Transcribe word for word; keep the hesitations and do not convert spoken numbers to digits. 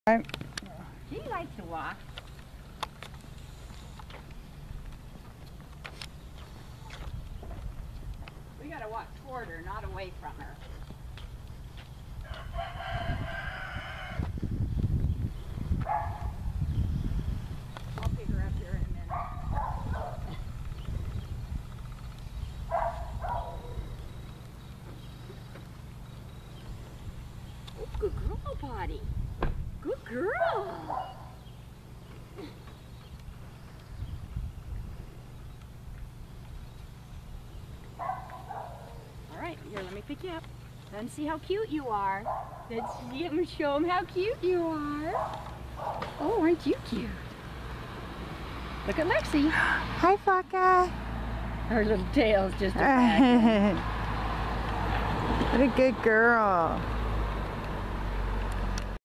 She likes to walk. We gotta walk toward her, not away from her. I'll pick her up here in a minute. Oh, good girl, Potty. Good girl. All right, here, let me pick you up. Let them see how cute you are. Let's see them, show them how cute you are. Oh, aren't you cute? Look at Lexi. Hi, Flaca. Her little tail's just a bag. What a good girl.